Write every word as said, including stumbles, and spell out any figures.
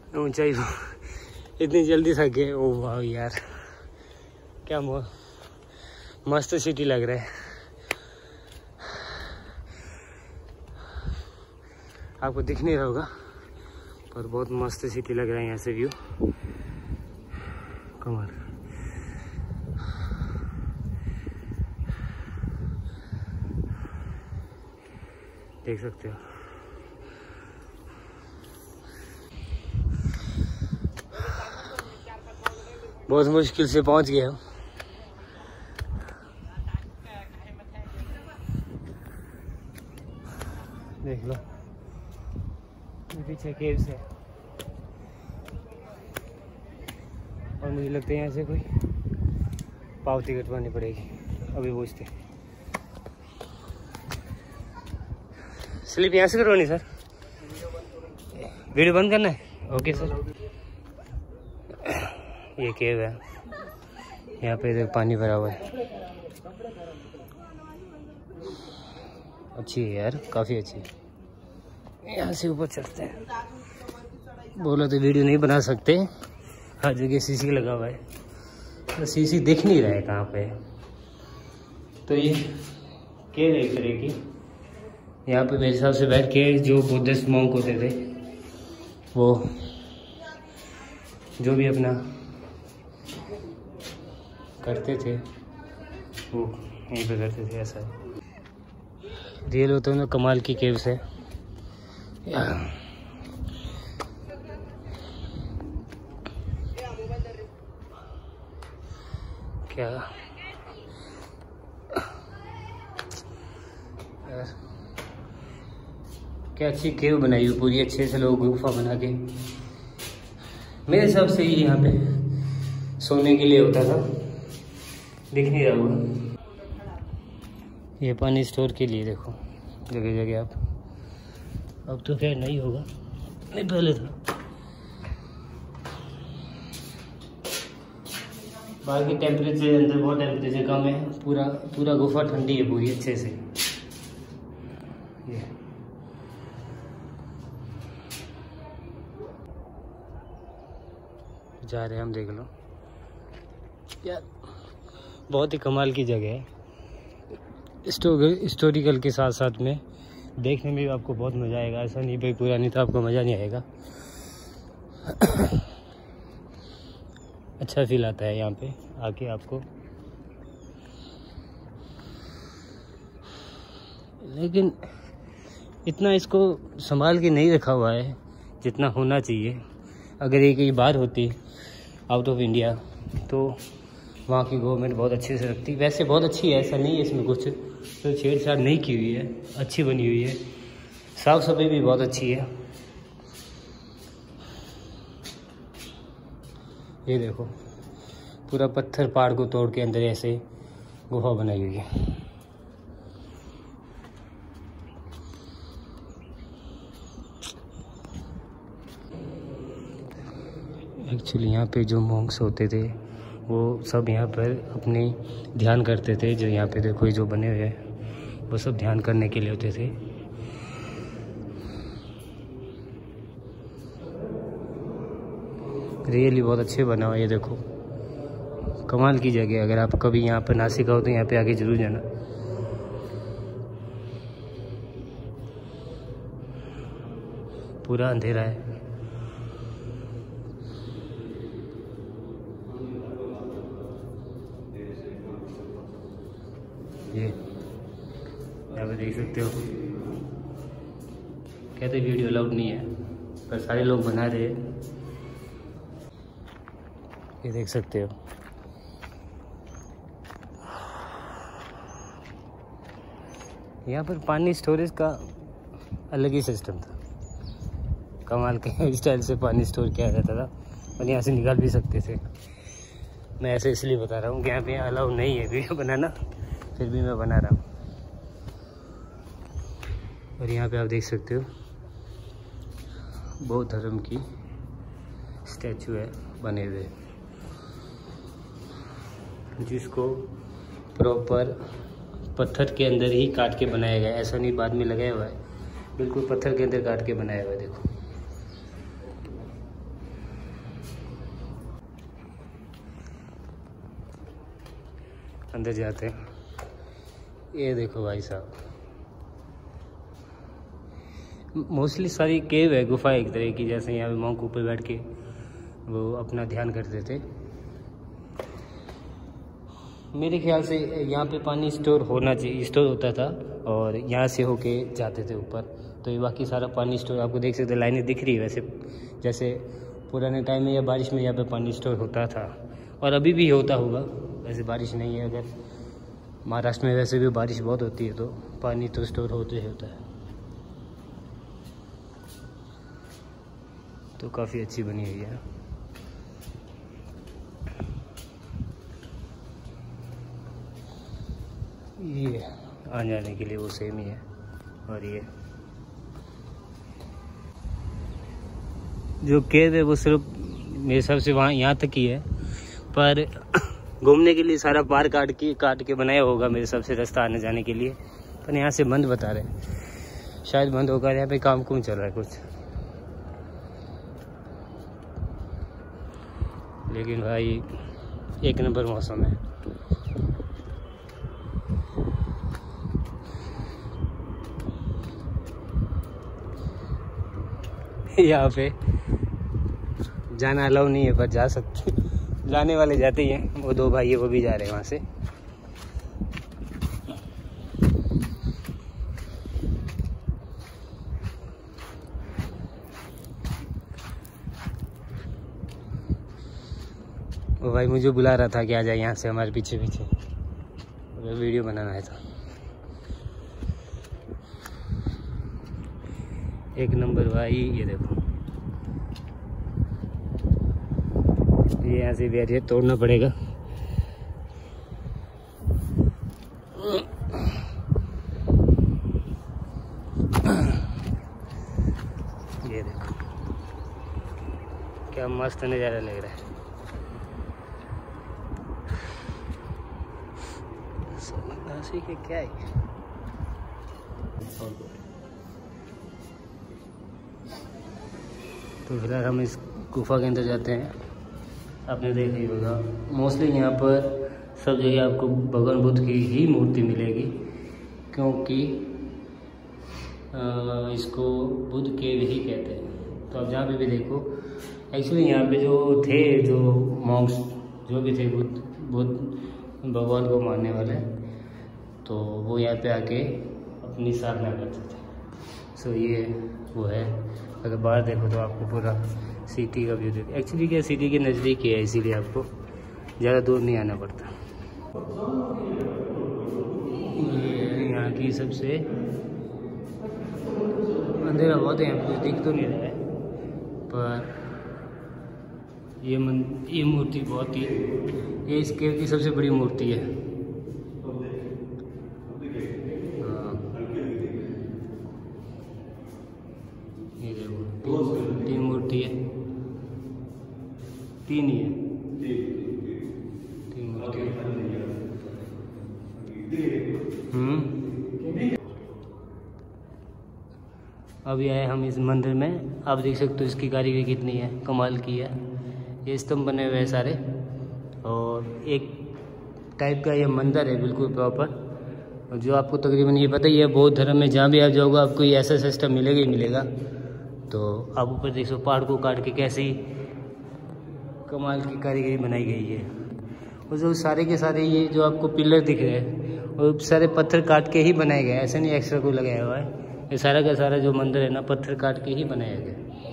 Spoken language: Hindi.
ऊंचाई इतनी जल्दी थक गए। ओ वाह यार, क्या मस्त सिटी लग रहा है। आपको दिख नहीं रहा होगा पर बहुत मस्त सिटी लग रहा है यहाँ से व्यू। कमाल। देख सकते हो। बहुत मुश्किल से पहुंच गए हम। देख लो पीछे केव्स है और मुझे लगता है यहाँ से कोई पावती कटवानी पड़ेगी। अभी पूछते। स्लिप यहाँ से करवानी सर? वीडियो बंद करना है? Okay sir. ये केव है, यहाँ पे इधर पानी भरा हुआ है। अच्छी है यार, काफ़ी अच्छी है। यहाँ से ऊपर चढ़ते हैं। बोला तो वीडियो नहीं बना सकते, हर जगह सीसी लगा हुआ है तो सीसी दिख नहीं रहा है कहाँ पे। तो ये केव एक तरह की, यहाँ पे मेरे हिसाब से बैठ के जो बुद्धिस्ट मॉन्क होते थे वो जो भी अपना करते थे वो यहीं पे करते थे। ऐसा रियल होता है ना, कमाल की केव्स है। क्या क्या अच्छी केव बनाई हुई पूरी, अच्छे से लोग गुफा बना के। मेरे हिसाब से ये यहाँ पे सोने के लिए होता था, दिख नहीं रहा होगा। ये पानी स्टोर के लिए देखो जगह जगह। आप अब तो खैर नहीं होगा, नहीं पहले था। बाकी टेम्परेचर अंदर बहुत टेम्परेचर कम है, पूरा पूरा गुफा ठंडी है पूरी अच्छे से। ये जा रहे हैं हम, देख लो यार, बहुत ही कमाल की जगह है। हिस्टोरिकल के साथ साथ में देखने में भी आपको बहुत मज़ा आएगा। ऐसा नहीं भाई पुरानी तो आपको मज़ा नहीं आएगा। अच्छा फील आता है यहाँ पे आके आपको। लेकिन इतना इसको संभाल के नहीं रखा हुआ है जितना होना चाहिए। अगर ये कई बार होती आउट ऑफ इंडिया तो वहाँ की गवर्नमेंट बहुत अच्छे से रखती। वैसे बहुत अच्छी है, ऐसा नहीं है इसमें कुछ तो छेड़छाड़ नहीं की हुई है, अच्छी बनी हुई है। साफ सफाई भी बहुत अच्छी है। ये देखो पूरा पत्थर पहाड़ को तोड़ के अंदर ऐसे गुफा बनाई हुई है। एक्चुअली यहाँ पे जो मॉन्क्स होते थे वो सब यहाँ पर अपने ध्यान करते थे। जो यहाँ पे देखो जो बने हुए हैं वो सब ध्यान करने के लिए होते थे। रियली बहुत अच्छे बना हुआ है। ये देखो कमाल की जगह। अगर आप कभी यहाँ पर नासिक आओ तो यहाँ पे आके जरूर जाना। पूरा अंधेरा है। ये यहाँ पे देख सकते हो, कहते वीडियो अलाउड नहीं है पर सारे लोग बना रहे हैं। ये देख सकते हो। यहाँ पर पानी स्टोरेज का अलग ही सिस्टम था। कमाल के स्टाइल से पानी स्टोर किया जाता था और यहाँ से निकाल भी सकते थे। मैं ऐसे इसलिए बता रहा हूँ कि यहाँ पे अलाउ नहीं है वीडियो बनाना, फिर भी मैं बना रहा हूँ। और यहाँ पे आप देख सकते हो बौद्ध धर्म की स्टैचू है बने हुए, जिसको प्रॉपर पत्थर के अंदर ही काट के बनाया गया है। ऐसा नहीं बाद में लगाया हुआ है, बिल्कुल पत्थर के अंदर काट के बनाया हुआ है। देखो अंदर जाते हैं। ये देखो भाई साहब, मोस्टली सारी केव है, गुफा एक तरह की, जैसे यहाँ पे मॉन्क ऊपर बैठ के वो अपना ध्यान करते थे। मेरे ख्याल से यहाँ पे पानी स्टोर होना चाहिए, स्टोर होता था और यहाँ से होके जाते थे ऊपर। तो ये बाकी सारा पानी स्टोर आपको देख सकते, लाइनें दिख रही है वैसे, जैसे पुराने टाइम में या बारिश में यहाँ पे पानी स्टोर होता था और अभी भी होता होगा। वैसे बारिश नहीं है, अगर महाराष्ट्र में वैसे भी बारिश बहुत होती है तो पानी तो स्टोर होते ही होता है। तो काफ़ी अच्छी बनी हुई है। ये आने जाने के लिए वो सेम ही है। और ये जो केव है वो सिर्फ मेरे हिसाब से वहाँ यहाँ तक ही है, पर घूमने के लिए सारा पार काट के काट के बनाया होगा मेरे हिसाब से रास्ता आने जाने के लिए। पर यहाँ से बंद बता रहे, शायद बंद होकर यहाँ पे काम कुम चल रहा है कुछ। लेकिन भाई एक नंबर मौसम है। यहाँ पे जाना अलाउ नहीं है, पर जा सकते, जाने वाले जाते ही हैं। वो दो भाई है वो भी जा रहे हैं वहाँ से। वो भाई मुझे बुला रहा था कि आ जाए यहाँ से हमारे पीछे पीछे, वीडियो बनाना है। तो एक नंबर भाई, ये देखो ये यहाँ से बैरियर तोड़ना पड़ेगा। ये देखो क्या मस्त नज़ारा लग रहा है। नासिक है क्या है? तो फिलहाल हम इस गुफा के अंदर जाते हैं। आपने देखा ही होगा मोस्टली यहाँ पर सब जगह आपको भगवान बुद्ध की ही मूर्ति मिलेगी, क्योंकि आ, इसको बुद्ध केव ही कहते हैं। तो आप जहाँ पे भी देखो, एक्चुअली यहाँ पे जो थे जो मॉन्क्स जो भी थे बुद्ध बुद्ध भगवान को मानने वाले, तो वो यहाँ पे आके अपनी साधना करते थे। सो ये वो है। अगर बाहर देखो तो आपको पूरा सिटी का व्यू देखो। एक्चुअली क्या सिटी के नज़दीक ही है, इसीलिए आपको ज़्यादा दूर नहीं आना पड़ता। ये यहाँ की सबसे अंधेरा बहुत है, यहाँ कुछ दिख तो नहीं रहा है, पर ये मन ये मूर्ति बहुत ही, ये इस केव की सबसे बड़ी मूर्ति है। ये देखो तीन मूर्ति है, तीन ही है, तीन मूर्ति है। हम्म अभी आए हम इस मंदिर में। आप देख सकते हो इसकी कारीगरी कितनी है, कमाल की है। ये स्तंभ बने हुए हैं सारे, और एक टाइप का ये मंदिर है बिल्कुल प्रॉपर। जो आपको तकरीबन ये पता ही है, बौद्ध धर्म में जहाँ भी आप जाओगे आपको ये ऐसा सिस्टम मिलेगा ही मिलेगा। तो आप ऊपर देखो पहाड़ को काट के कैसी कमाल की कारीगरी बनाई गई है। और जो सारे के सारे ये जो आपको पिलर दिख रहे हैं वो सारे पत्थर काट के ही बनाए गए, ऐसे नहीं एक्स्ट्रा कोई लगाया हुआ है। ये सारा का सारा जो मंदिर है ना, पत्थर काट के ही बनाया गया।